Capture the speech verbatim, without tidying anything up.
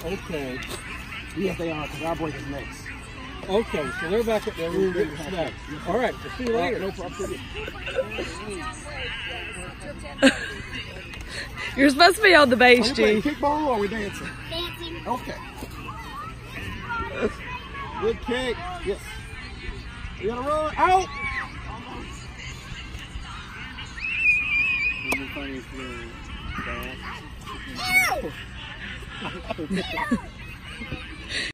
Okay. Yes, they are, because our break is next. Okay, so they're back up there. We're getting snacks. All right, we'll see you later. No problem. You're supposed to be on the base, Are we playing G. kickball or are we dancing? Dancing. Okay. Good kick. Yes. You gotta run. Out. Oh!